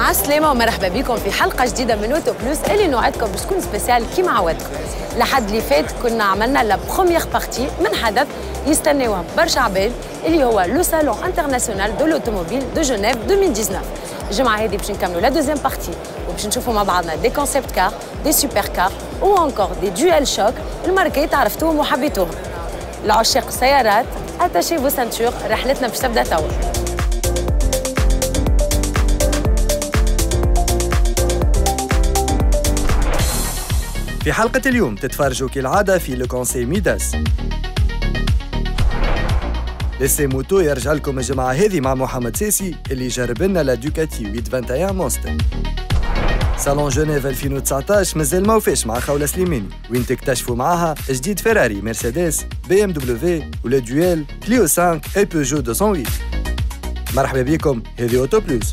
عالسلامة ومرحبا بكم في حلقة جديدة من اوتو بلوس اللي نوعدكم باش تكون سبيسيال كيما عودكم. لحد اللي فات كنا عملنا لا بروميير بارتي من حدث يستناوها برشا عباد اللي هو لو سالون انترناسيونال دو لوتوموبيل دو جنيف 2019. الجمعة هذه باش نكملوا لا دوزيام بارتي وباش نشوفوا مع بعضنا دي كونسيبت كار، دي سوبر كار او انكور دي دويل شوك الماركات عرفتوهم وحبيتوهم. العشاق السيارات اتاشي فو سانتور، رحلتنا باش تبدا توا. في حلقة اليوم تتفرجوا كالعادة في لو كونسي ميداس. لسي موتو يرجع لكم الجمعة هذه مع محمد ساسي اللي جرب لنا لا دوكاتي 821 مونستر. صالون جنيف 2019 مازال ما وفاش مع خولة سليماني وين تكتشفوا معاها جديد فيراري، مرسيدس، بي ام دبليو ولا دويل، كليو 5 اي بيجو 208. مرحبا بكم، هذه اوتو بلوس.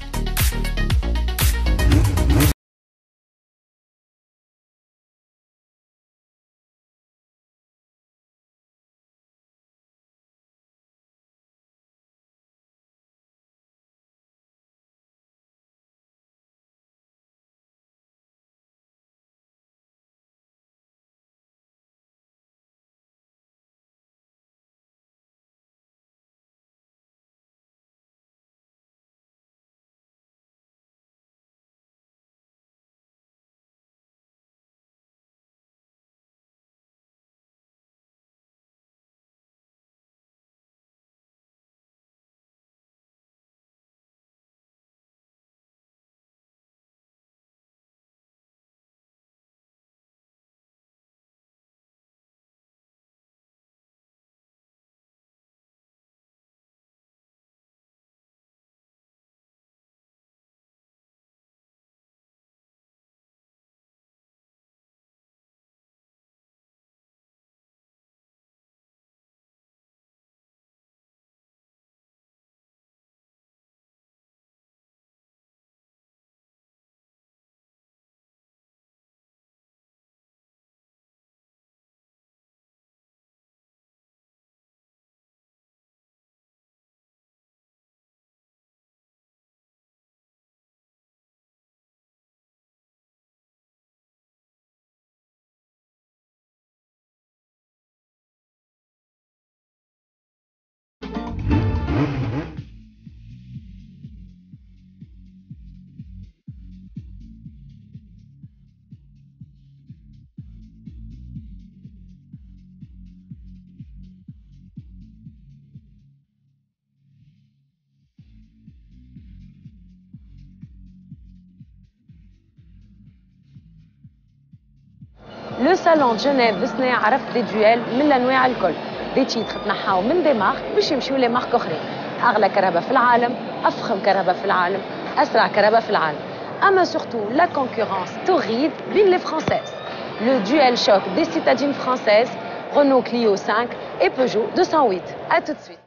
لو سالون جنيف بسنة عرفت دي دويل من الانواع الكل، دي تيتر تنحاو من دي مارك باش يمشيو لي مارك اخرين. اغلى كهرباء في العالم، افخم كهرباء في العالم، اسرع كهرباء في العالم. اما سورتو لا كونكورونس تغيد بين لي فرانسيز. لو دويل شوك دي سيتادين فرانسيز، رونو كليو 5 et Peugeot 208. À tout de suite.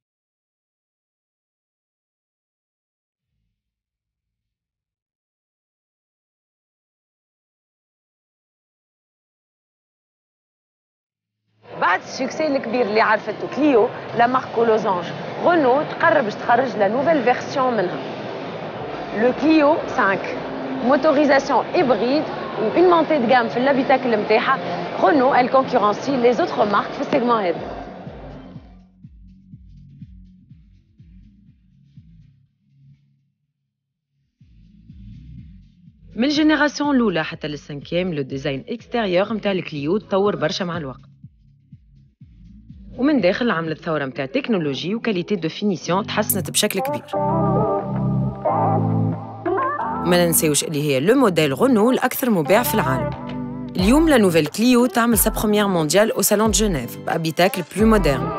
بعد السكسي الكبير اللي عرفته كليو لا مارك لوزانج، رونو تقرب باش تخرج لا نوفيل فيرسيون منها. لو كليو 5 موتوريزاسيون هيبريد و اون مونتي دو جام في الهابيتاكل نتاعها. رونو elle concurrencie les autres marques في السيجمون هذا. من الجينيراسيون الاولى حتى للسانكيام لو ديزاين اكستيريور نتاع الكليو تطور برشا مع الوقت، ومن داخل عملت ثوره نتاع تكنولوجي وكاليتي دو فينيسيون تحسنت بشكل كبير. ما ننساوش اللي هي لو موديل رونو الاكثر مباع في العالم. اليوم لا نوفيل كليو تعمل سا بروميير مونديال او سالون دو جنيف بابيتاكل بلو مودرن.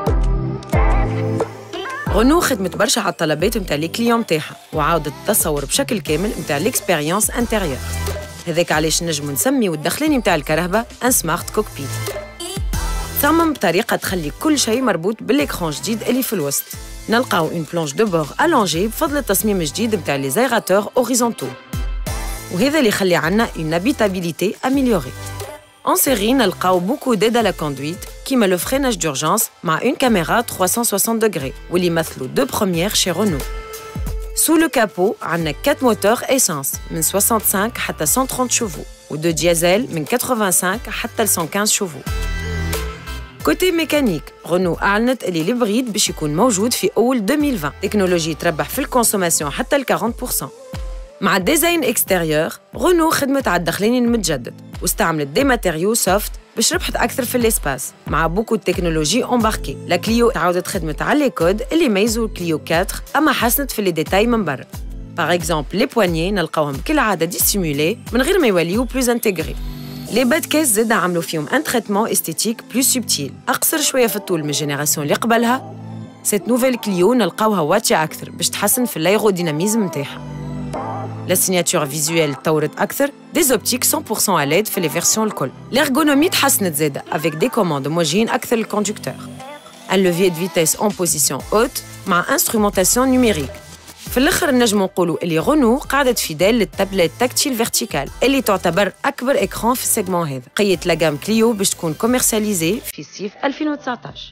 رونو خدمت برشا على الطلبات نتاع لي كليون نتاعها وعاودت تصور بشكل كامل نتاع ليكسبيريونس انتيريور. هذاك علاش نجمو نسميو الدخلاني نتاع الكرهبه ان سمارت كوكبيت. تصمم بطريقه تخلي كل شيء مربوط بالاكران جديد اللي في الوسط. نلقاو اون بلانش دو بور الونجي بفضل التصميم الجديد نتاع لي زايراتور اوريزونتو، وهذا اللي يخلي عندنا اون هابيتابيليتي اميليوري. En série, نلقاو beaucoup d'aide à la conduite كيما le freinage d'urgence مع une caméra 360 degrés واللي يمثلوا deux premières chez Renault. Sous le capot, on a 4 moteurs essence, من 65 حتى 130 chevaux, ou 2 diesel, من 85 حتى 115 chevaux. Côté mécanique, Renault أعلنت اللي الهبريد باش يكون موجود في أول 2020. تكنولوجي تربح في الكونسوماسيون حتى 40%. مع الديزاين اكستيريور، رونو خدمت على الدخلين المتجدد واستعملت دي ماتيريو سوفت باش ربحت أكثر في الاسباس مع بوكو تكنولوجي امباركي. لا كليو تعاودت خدمت على لي كود اللي يميزوا كليو 4 أما حسنت في لي ديتاي من برا. باغ اكزومبل لي بوانيي نلقاوهم كالعادة ديسيمولي من غير ما يوليو بلوز انتيغري. لي باد كيس زاد عملوا فيهم ان تريتمون استيتيك بلو سوبتيل أقصر شوية في الطول من الجينيراسيون اللي قبلها. سيت نوفيل كليو نلقاوها واطية أكثر باش تحسن في الايروديناميزم نتاعها. La signature visuelle تطورت أكثر, des optiques 100% à LED في les versions الكل. L'ergonomie تحسنت زادة avec des commandes موجهين أكثر للكوندكتور. Un levier de vitesse en position haute مع instrumentation numérique. في الآخر نجمو نقولوا اللي رونو قاعدة فيدال للتابلت تاكتيل فيرتيكال اللي تعتبر أكبر إكران في السيجمون هذا. قيت لاجام كليو باش تكون كوميرساليزي في صيف 2019.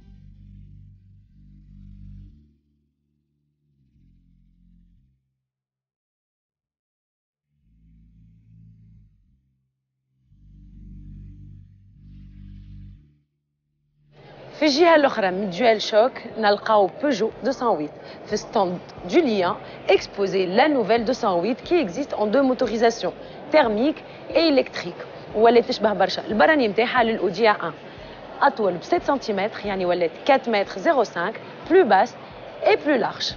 في الجهة الأخرى من دوال شوك نلقاو بيجو 208 في ستاند du Lion exposé la nouvelle 208 qui existe en 2 motorisations thermique et électrique ولات تشبه برشا. البراني نتاعها للأودية 1 أطول ب 7 سنتيمتر يعني ولات 4 متر 05 plus basse et plus large.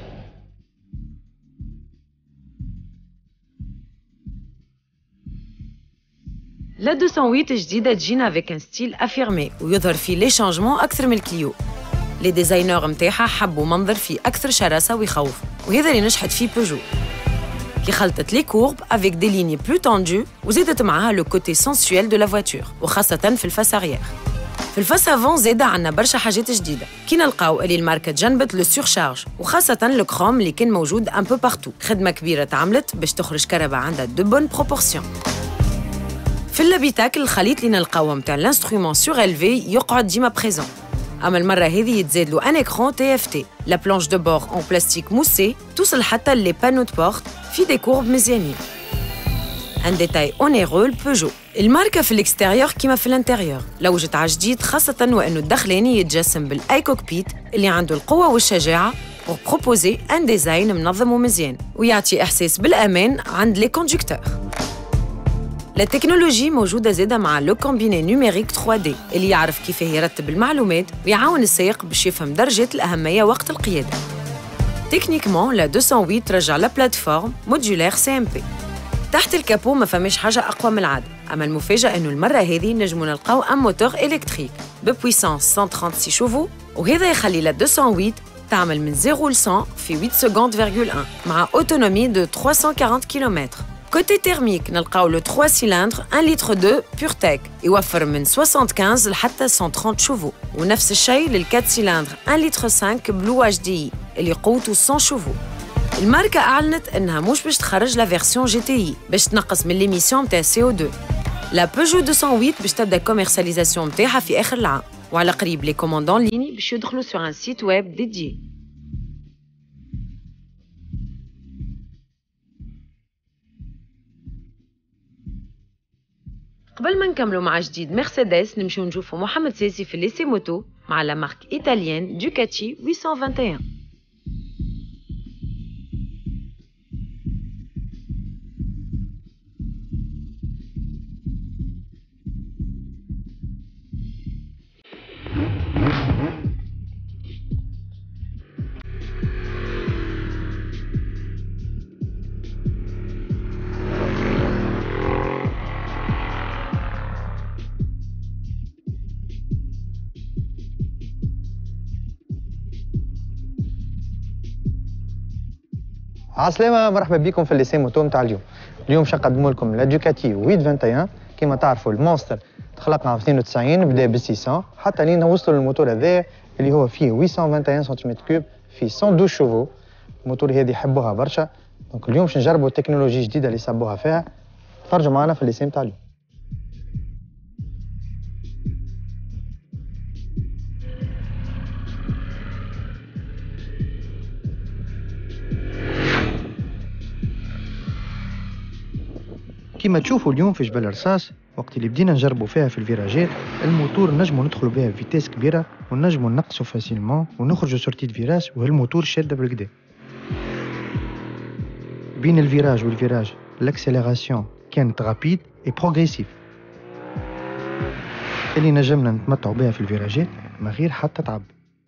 La 208 جديدة تجينا avec un style affirmé ويظهر فيه لي شانجمون أكثر من الكليو. لي ديزاينر متاعها حبوا منظر فيه أكثر شراسة ويخوف وهذا اللي نجحت فيه بيجو كي خلطت لي كورب avec des lignes plus tendues وزادت معاها لو كوتي sensuel de la voiture وخاصة في الفاس arrière. في الفاس افون زادة عنا برشا حاجات جديدة كي نلقاو اللي الماركة تجنبت لو سورشارج وخاصة لو كروم اللي كان موجود ان بو بارتو. خدمة كبيرة تعملت باش تخرج كهرباء عندها دو بون بروبورسيون. في اللابيتاكل الخليط اللي نلقاوه متاع الانسترومون سور إلفي يقعد ديما بريزون. أما المرة هذه يتزاد له ان إكران تي اف تي. لا بلانش دو بور اون بلاستيك موسي توصل حتى لي بانو دو بورت في دي كورب مزيانين. ان ديتاي اونيرو لبيجو. الماركة في الاكستيريور كيما في الانتيريور لوجت على جديد خاصة وأنه الداخلاني يتجسم بالاي كوكبيت اللي عنده القوة والشجاعة وبروبوزي ان ديزاين منظم ومزيان ويعطي إحساس بالأمان عند لي كوندكتور. لا تكنولوجي موجودة زادة مع لو كومبيني نوميريك 3D اللي يعرف كيف يرتب المعلومات ويعاون السائق باش يفهم درجة الأهمية وقت القيادة. تكنيكمون لا 208 ترجع لا بلاتفورم موديولير CMP. تحت الكابو ما فماش حاجة أقوى من العادة، أما المفاجأة إنه المرة هذه نجمو نلقاو ان موتور إلكتريك ببويسانس 136 شوفو وهذا يخلي لا 208 تعمل من 0 ل 100 في 8 سكوند,1 مع أوتونومي دو 340 كيلومتر. كوتي تيرميك نلقاو لو 3 سيلندر 1 لتر 2 بورتيك يوفر من 75 لحتى 130 شوفو ونفس الشيء لل 4 سيلندر 1 لتر 5 بلو اتش دي اللي قوته 100 شوفو. الماركة أعلنت إنها مش باش تخرج لا فيرسيون جي تي اي باش تنقص من ليميسيون نتاع CO2. لا بيجو 208 باش تبدا كوميرساليزاسيون نتاعها في آخر العام وعلى قريب لي كوموندون ليني باش يدخلوا سور ان سيت ويب ديديي. قبل ما نكملوا مع جديد مرسيدس نمشيو نشوفوا محمد ساسي في ليسي موتو مع لا مارك إيطاليان دوكاتي 821. عسلامة، مرحبا بكم في الليسي موتو نتاع اليوم. اليوم باش نقدموا لكم لا دوكاتي 821. كما تعرفوا المونستر تخلق عام 92 بدا ب 600 حتى لين وصلوا للموتور هذا اللي هو فيه 821 سنتيمتر كوب فيه 112 شوفو. الموتور هذه يحبوها برشا، دونك اليوم باش نجربوا تكنولوجي جديده اللي صبوها فيها. تفرجوا معنا في الليسي نتاع اليوم. كما تشوفوا اليوم في جبل رصاص وقت اللي بدينا نجربوا فيها في الفيراجات، الموتور نجموا ندخلوا بها بفيتاس كبيره ونجموا نقصوا فاسيلمون ونخرجوا سورتي فيراج وهالموتور شاده بالكدا. بين الفيراج والفيراج l'accélération كانت رابيد اي بروغريسيف اللي نجمنا نتمتعوا بها في الفيراجات من غير حتى تعب.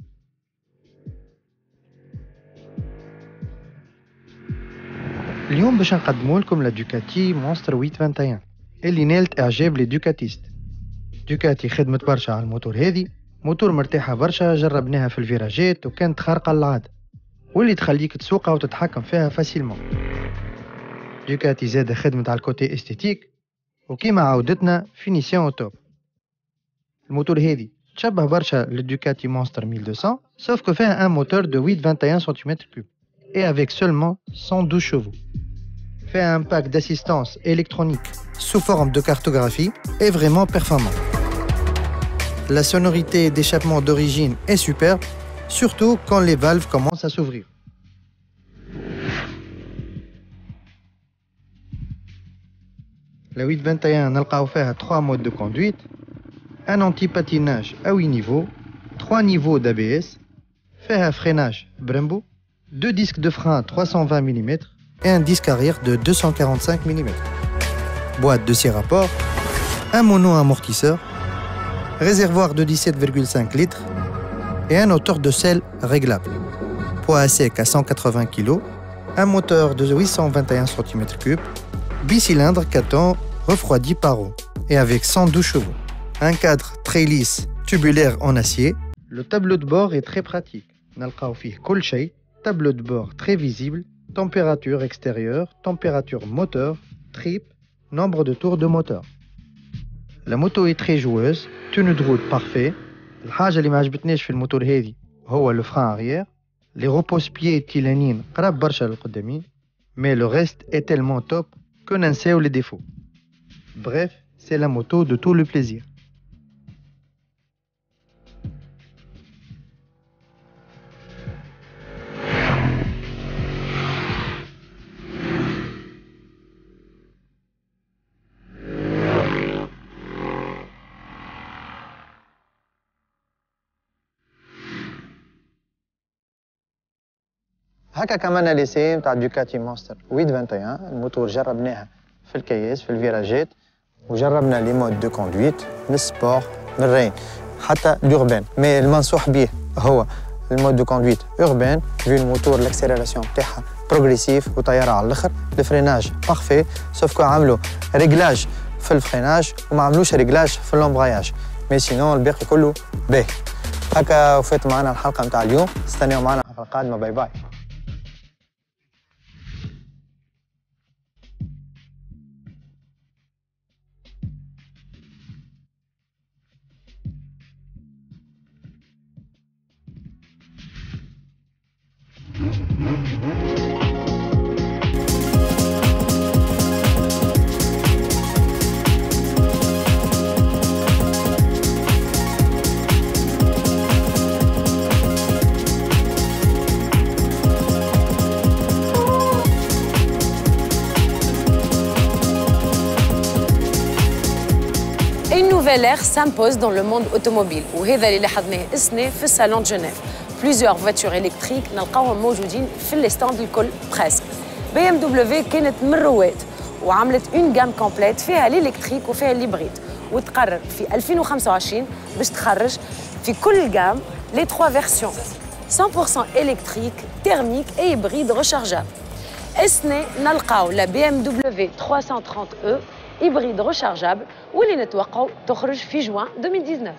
اليوم باش نقدموا لكم لا دوكاتي مونستر 821 اللي نالت اعجاب لي دوكاتيست. دوكاتي خدمت برشا على الموتور هذه، موتور مرتاحه برشا، جربناها في الفيراجات وكانت خارقه للعاده واللي تخليك تسوقها وتتحكم فيها فاسيلمون. دوكاتي زاده خدمت على الكوتي استيتيك وكيما عودتنا فينيسيون توب. الموتور هذه تشبه برشا للدوكاتي مونستر 1200 sauf que فيها un moteur de 8,21 cm3 et avec seulement 112 chevaux. Fait un pack d'assistance électronique sous forme de cartographie est vraiment performant. La sonorité d'échappement d'origine est superbe, surtout quand les valves commencent à s'ouvrir. La 821 نلقاو فيها 3 modes de conduite, un anti-patinage à 8 niveaux, 3 niveaux d'ABS, فيها freinage Brembo, 2 disques de frein 320 mm et un disque arrière de 245 mm. Boîte de 6 rapports, un mono-amortisseur, réservoir de 17,5 litres et un hauteur de selle réglable. Poids à sec à 180 kg, un moteur de 821 cm3, bicylindre 4 ans refroidi par eau et avec 112 chevaux. Un cadre très lisse tubulaire en acier. Le tableau de bord est très pratique. نلقاو فيه كل شيء. Tableau de bord très visible, température extérieure, température moteur, trip, nombre de tours de moteur. La moto est très joueuse, tenue de route parfait. الحاجة اللي ما عجبتنيش في الموتور هذه هو le frein arrière. Les repose-pieds تيلانين قراب برشا للقدامين. Mais le reste est tellement top que ننساو les défauts. Bref, c'est la moto de tout le plaisir. هكا كمان ليسي نتاع دوكاتي مونستر 821 الموتور جربناها في الكياس في الفيراجات وجربنا لي مود دو كوندويت من السبور من الرين حتى لوربان. مي المنصوح به هو المود دو كوندويت اوربان في الموتور الاكسيليراسيون تاعها بروغريسيف وطياره على الاخر. الفريناج بارفي سوف كو عملوا ريغلاج في الفريناج وما عملوش ريغلاج في اللومبراياج. مي سينون الباقي كله باهي. هكا وفات معنا الحلقه نتاع اليوم، استناو معنا الحلقه القادمه. باي باي. Nouvelle ère s'impose dans le monde automobile وهذا اللي لاحظناه السنة في الصالون de Genève. Plusieurs voitures électriques نلقاوهم موجودين في الستاند الكل بريسك. BMW كانت من الرواد وعملت اون جام كومبليت فيها الالكتريك وفيها الهيبريد، وتقرر في 2025 باش تخرج في كل جام les 3 versions 100% électrique, thermique et hybride rechargeable. السنة نلقاو لا BMW 330e hybride rechargeable واللي نتوقعوا تخرج في جوان 2019.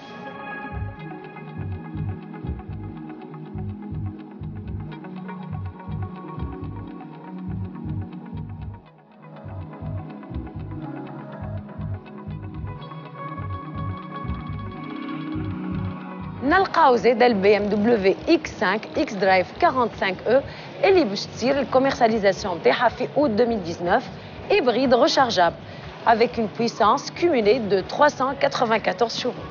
نلقاو زيد البي ام دبليو اكس 5 اكس درايف 45 او اللي باش تصير الكوميرساليزاسيون نتاعها في اوت 2019 hybride rechargeable avec une puissance cumulée de 394 chevaux.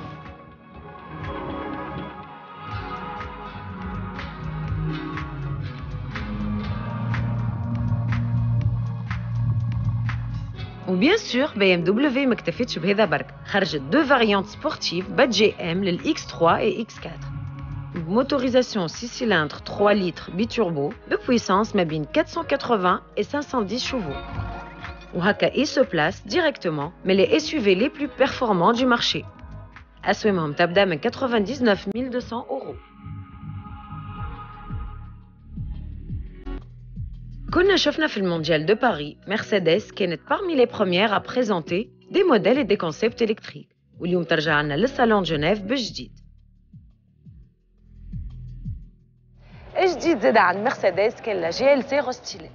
وبيان سور BMW ما اكتفتش بهذا برك، خرجت 2 فاريانت سبورتيف بادجي ام للإكس 3 و إكس 4 بموتوريزاسيون 6 cylindres 3 litres biturbo ببويسانس ما بين 480 و 510 chevaux. وهكا il se place directement mais les SUV les plus performants du marché. أسومهم تبدأ من 99 200 €. كنا شفنا في المونديال de Paris Mercedes كانت parmi les premières à présenter des modèles et des concepts électriques. واليوم ترجع لنا للصالون جنيف بجديد. جديد زاد عن مرسيدس كان لا GLC روستيلي.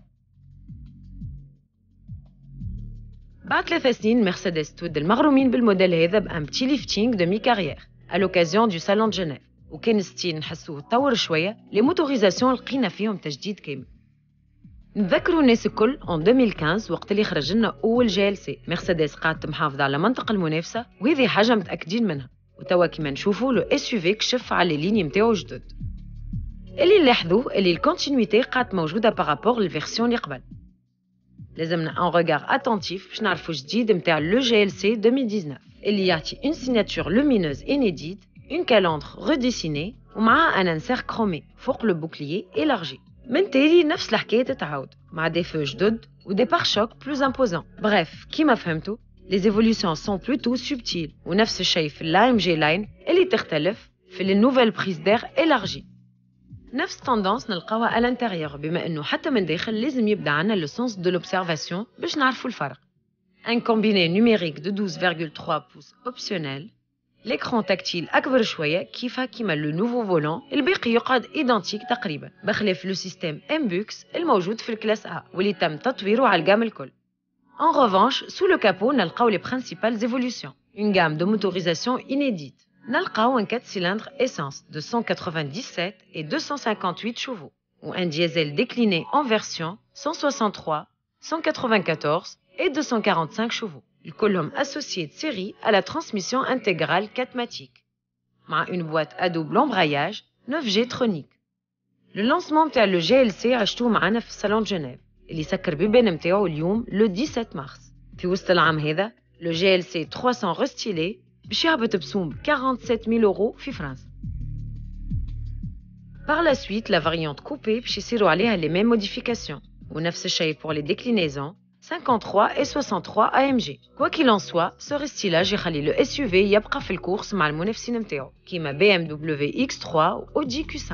بعد 3 سنين مرسيدس تود المغرومين بالموديل هذا بان بتي ليفتينغ دو مي كارير à l'occasion du salon de Genève. وكان ستيل نحسوه تطور شويه لي موتوريزاسيون لقينا فيهم تجديد كامل. نذكروا الناس الكل en 2015 وقت اللي خرج لنا اول GLC مرسيدس قاعده محافظه على منطقه المنافسه، وهذه حاجه متاكدين منها. وتوا كيما نشوفوا لو SUV كشف على لي ليني نتاعو جدد. اللي نلاحظوه اللي الكونتينيتي قاعده موجوده بارابور للفيرسيون اللي قبل. لازمنا ان ريغار اتونتيف باش نعرفوا جديد نتاع لو GLC 2019 اللي يعطي اون سيناتور لومينوز انيديت، اون كالندر ريديسيني ومعها ان انسير كرومي فوق لو بوكليي élargi. من تالي نفس الحكايه تتعاود مع دي فو جدد ودي بار شوك بلوز امبوزون. بريف كيما فهمتوا لي ايفوليوشن سون بلوتو سوبتيل، ونفس الشيء في اللايم جي لاين اللي تختلف في لي نوفيل بريز دير élargi. نفس تندانس نلقاوها على الانتيريور، بما انه حتى من داخل لازم يبدا عنا لو سونس دو لوبسيرفاسيون باش نعرفوا الفرق. ان كومبيني نوميريك دو 12.3 بوس اوبسيونيل، l'écran تاكتيل اكبر شويه كيما لو نوفو فولون، الباقي يقعد ايدنتيك تقريبا بخلاف لو سيستيم امبوكس الموجود في الكلاس ا واللي تم تطويره على الجام الكل. En revanche, sous le capot نلقاو les principales évolutions. Une gamme de motorisation inédite. نلقاو un 4 cylindres essence de 197 et 258 chevaux ou un diesel décliné en version 163, 194 et 245 chevaux. كلهم associés de série à la transmission intégrale 4matic مع une boîte à double embrayage 9G tronique. Le lancement تاع le GLC عشتوه معنا في الصالون جنيف اللي سكر بيبان نتاعو اليوم لو 17 مارس. في وسط العام هذا لو GLC 300 رستيلي باش يهبط بسوم 47 000 € في فرنسا. Par la suite, la variante coupée باش يصيروا عليها les mêmes modifications ونفس الشيء pour les déclinaisons 53 et 63 AMG. Quoi qu'il en soit, ce restylage يخلي le SUV يبقى في الكورس مع المنافسين نتاعو كيما BMW X3 و Audi Q5.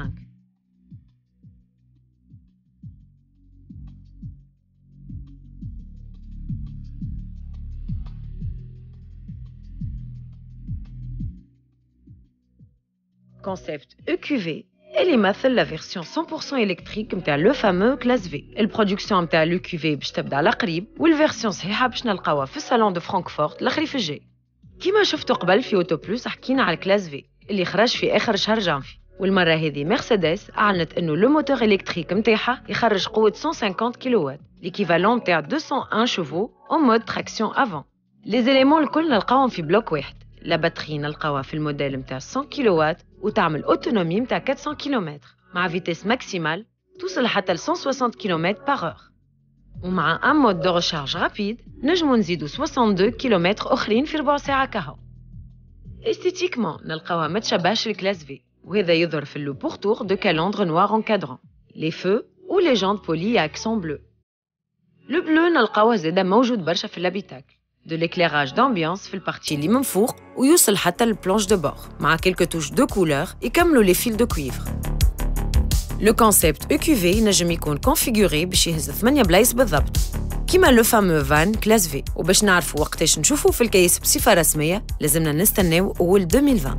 Concept EQV اللي يمثل لا فيرسيون 100% الكتريك نتاع لو فامو كلاس في. البرودكسيون نتاع لو كيفي باش تبدا على قريب، والفيرسيون صحيحه باش نلقاوها في الصالون دو فرانكفورت الخريف الجاي. كيما شفتوا قبل في اوتو بلوس حكينا على الكلاس في اللي خرج في اخر شهر جانفي، والمره هذه مرسيدس اعلنت انه لو موتور الكتريك نتاعها يخرج قوه 150 كيلووات، ليكيفالون نتاع 201 شوفو اون مود تراكسيون افون. لي زيليمون الكل نلقاوهم في بلوك واحد. لا باتري نلقاوها في الموديل نتاع 100 كيلووات وتعمل اوتونومي نتاع 400 كيلومتر مع فيتيس ماكسيمال توصل حتى ل 160 كيلومتر باغ اور. ومع ان مود دو ريشارج رابيد نجمو نزيدو 62 كيلومتر اخرين في ربع ساعه كهو. استيتيكمون نلقاوها ما تشبهش الكلاس في، وهذا يظهر في لو بورتور دو كالندر نوار انكادرون، لي فو و لي جانت بولي اكسون بلو. لو بلو نلقاوه زاده موجود برشا في الابيتاكل، de l'éclairage d'ambiance في البارتي اللي من فوق ويوصل حتى للبلانش دو بور مع quelques touches de couleur يكملوا les fils de cuivre. Le concept EQV ينجم يكون configuré باش يهز 8 بلايص بالضبط كيما لو فامو فان كلاس في. وباش نعرفوا وقتاش نشوفوا في الكيس بصفة رسمية لازمنا نستناو أول 2020.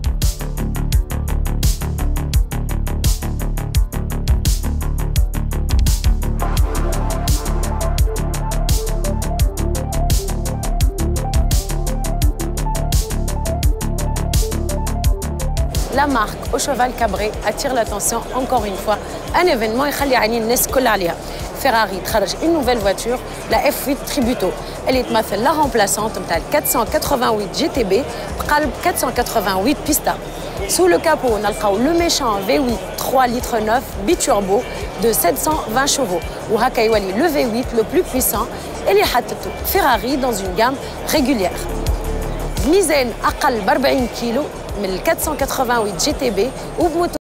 La marque au cheval cabré attire l'attention encore une fois. Un événement يخلي عينين الناس كل عليها. Ferrari تخرج une nouvelle voiture, la F8 Tributo. Elle est la remplaçante de 488 GTB بقلب 488 Pista. Sous le capot, on a le méchant V8 3 litres 9 biturbo de 720 chevaux. Ou Hakaiwali, le V8 le plus puissant, et les Ferrari dans une gamme régulière. ميزان أقل ب 40 كيلو من 488 GTB وبموتور